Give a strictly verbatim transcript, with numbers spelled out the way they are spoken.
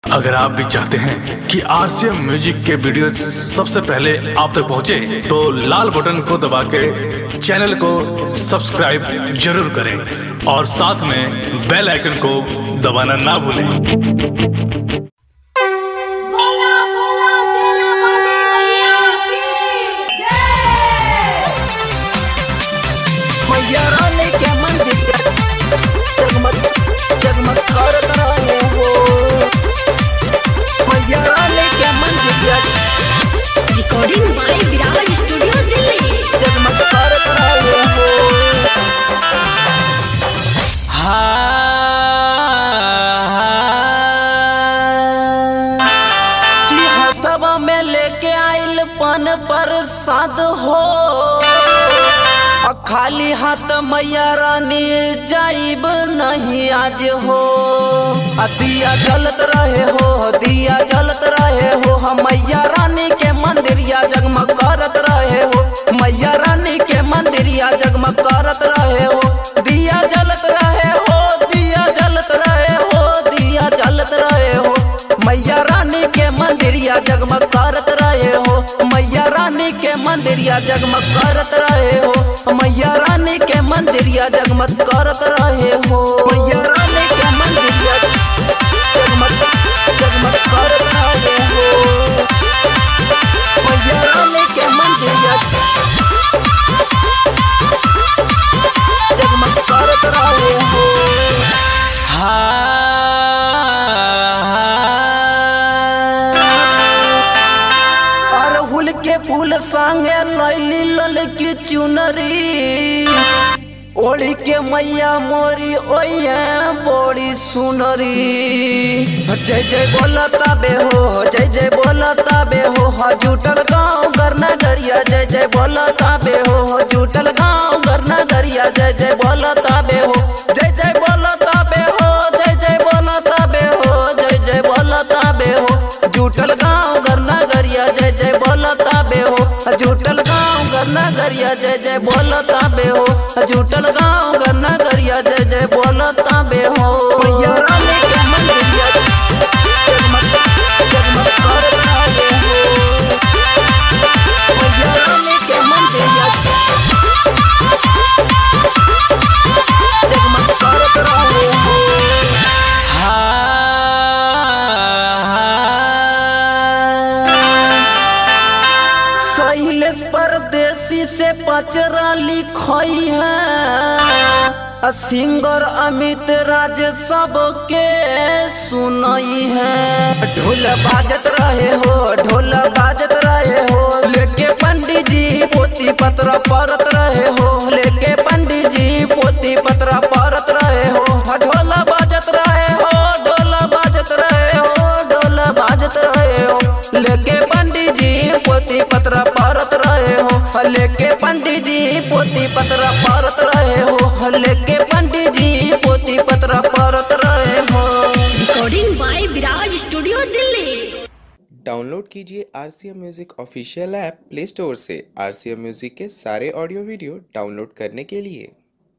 अगर आप भी चाहते हैं कि आरसीएम म्यूजिक के वीडियो सबसे पहले आप तक पहुंचे, तो लाल बटन को दबा के चैनल को सब्सक्राइब जरूर करें और साथ में बेल आइकन को दबाना ना भूलें। Recording by Viraj studio Delhi. जगमग करत रहे हो। कि हथवा में लेके आइल पन प्रसाद हो, खाली हाथ मैया रानी जाइब नहीं आज हो। दिया जलत रहे हो, दिया जलत रहे हो, हम मैया रानी के मंदिरिया जगमग करत रहे हो। मैया रानी के मंदिरिया जगमग करत रहे हो। दिया जलत रहे हो, दिया जलत रहे हो, दिया जलत रहे हो। मैया रानी के मंदिरिया जगमग करत रहे हो। मैया रानी के मंदिरिया जगमग करत रहे हो। मैया रानी के मंदिरिया जगमग करत रहे हो। मैया रानी के मंदिरिया जगमग जगमग करत रहे हो। मैया रानी के मंदिरिया जगमग करत रहे हो। अरहुल के फूल संगे लैली ललकी चुनरी, ओढ़ी के मैया मोरी ओये बड़ी सुनरी। जय जय बोलता बे हो, जय जय बोलता बे हो, जुटल गाँव गरना गरिया। जय जय बोलता बे हो, जुटल गाँव गरना गरिया। जय जय बोलता बे हो, जय जय बोलता बे हो, जय जय बोलता बे हो, जय जय बोलता बे हो, जुटल गाँव गरना गरिया। जय जय बोलता बे हो, जुटल गाँव गरना गरिया। जय जय बोलता बे हो, जुटल गाँव गरना गरिया। जय जय बोलता बे हो। मैया रानी के मंदिरिया जगमग जगमग करत रहे हो। मैया रानी के मंदिरिया जगमग करत रहे हो। शैलेश परदेसी से पचरा लिखई है, सिंगर अमित राज सबके सुनई है। ढोल बाजत रहे हो, ढोल बाजत रहे हो, लेके पंडित जी पोती पत्र परत रहे हो। लेके पंडित जी पोती पत्र परत रहे हो। ढोल बाजत रहे हो, ढोल बाजत रहे हो, ढोल बाजत रहे हो, लेके पंडित जी पोती पत्र परत रहे हो। लेके पंडित जी पोती पत्र परत रहे हो। लेके पंडित जी पोती पत्र परत रहे हो। Recording by Viraj studio Delhi. Download कीजिए RCM music official app play store से। आरसीएम म्यूजिक के सारे ऑडियो वीडियो डाउनलोड करने के लिए